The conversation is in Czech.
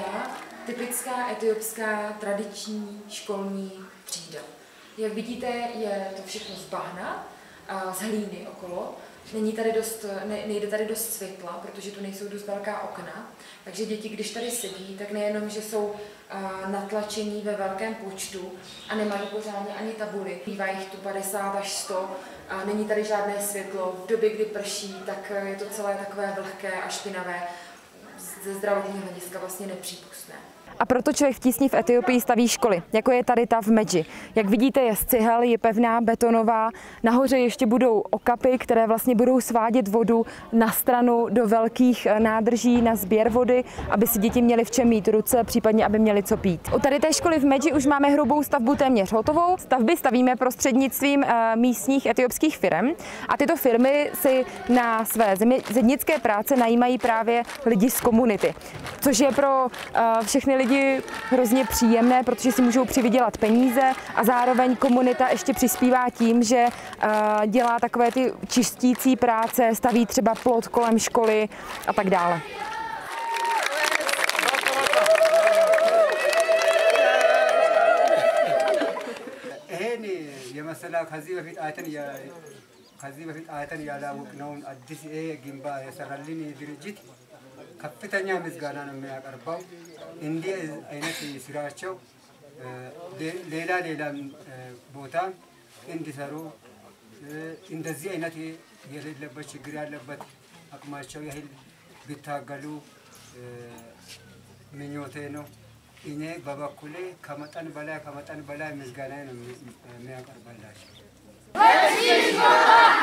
typická etiopská tradiční školní třída. Jak vidíte, je to všechno z bahna, z hlíny okolo. Nejde tady dost světla, protože tu nejsou dost velká okna. Takže děti, když tady sedí, tak nejenom, že jsou natlačení ve velkém počtu a nemají pořádně ani tabuly. Bývá jich tu 50 až 100, a není tady žádné světlo. V době, kdy prší, tak je to celé takové vlhké a špinavé. Ze zdravotního hlediska vlastně nepřípustné. A proto Člověk v tísni v Etiopii staví školy, jako je tady ta v Medži. Jak vidíte, je z cihel, je pevná, betonová. Nahoře ještě budou okapy, které vlastně budou svádět vodu na stranu do velkých nádrží na sběr vody, aby si děti měly v čem mít ruce, případně aby měly co pít. U tady té školy v Medži už máme hrubou stavbu téměř hotovou. Stavby stavíme prostřednictvím místních etiopských firm a tyto firmy si na své zednické práce najímají právě lidi z komunity, což je pro všechny lidi hrozně příjemné, protože si můžou přivydělat peníze a zároveň komunita ještě přispívá tím, že dělá takové ty čistící práce, staví třeba plot kolem školy a tak dále. ከፍተኛ ምስጋና ነው የሚያቀርበው እንዲህ አይነት ስራቸው ሌላ ቦታ እንዲሰሩ እንደዚህ አይነት የሌለበት ችግር ያለበት አቅማቸው ያህል ቢታገሉ ምኞቴ ነው። እኔ በበኩሌ ከመጠን በላይ ምስጋና ነው የሚያቀርብላቸው።